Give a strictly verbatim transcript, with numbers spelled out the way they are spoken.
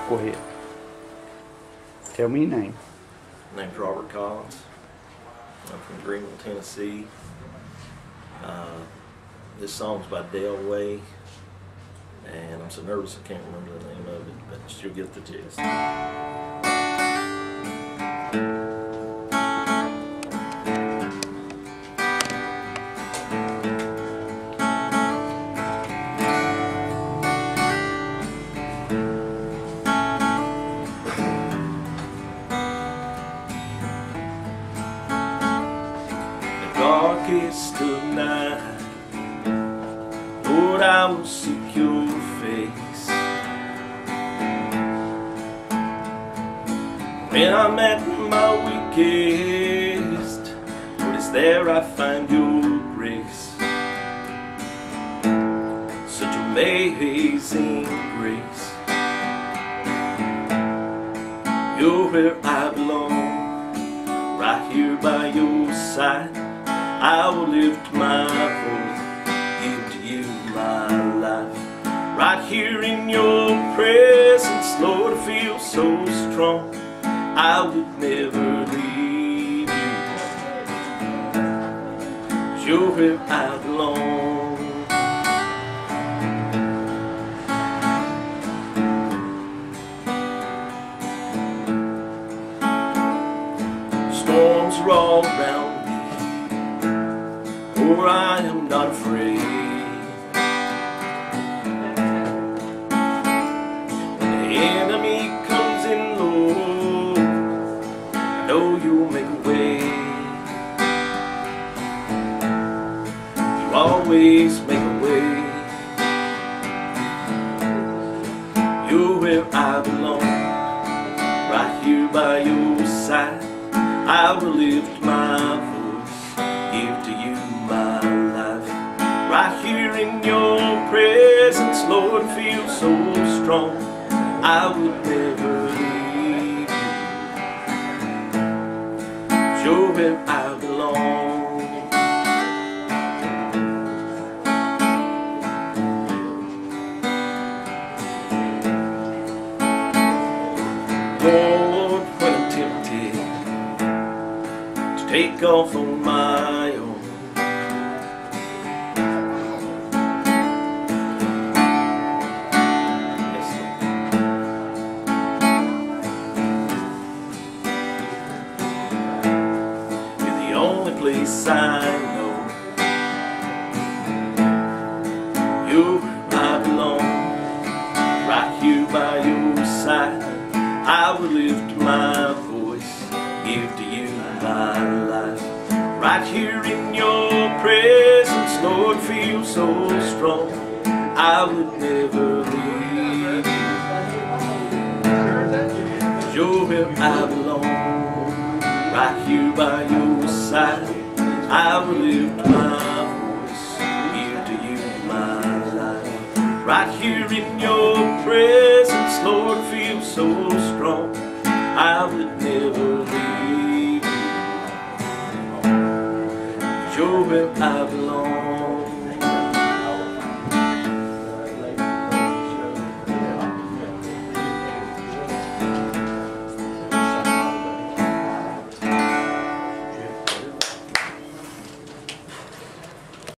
Go ahead. Tell me your name. My name's Robert Collins. I'm from Greenville, Tennessee. Uh, this song's by Del Way, and I'm so nervous I can't remember the name of it, but you'll get the gist. Darkest of night, Lord, I will seek your face. When I'm at my weakest, Lord, it's there I find your grace. Such amazing grace. You're where I belong, right here by your side. I will lift my voice, give to you my life. Right here in your presence, Lord, I feel so strong. I would never leave you, 'cause you're where I belong. Storms are all around, for I am not afraid. When the enemy comes in low, I know you'll make a way. You always make a way. You're where I belong, right here by your side. I will lift my voice, give to you my life. Right here in your presence, Lord, feel so strong. I would never leave you, 'cause you're where I belong. Lord, when I'm tempted to take off on my own, place I know you're where I belong, right here by your side. I will lift my voice, give to you my life. Right here in your presence, Lord, feel so strong. I would never leave you, 'cause you're where I belong, right here by your side. I will lift my voice, give to you my life. Right here in your presence, Lord, feel so strong. I would never leave you, 'cause you're where I belong.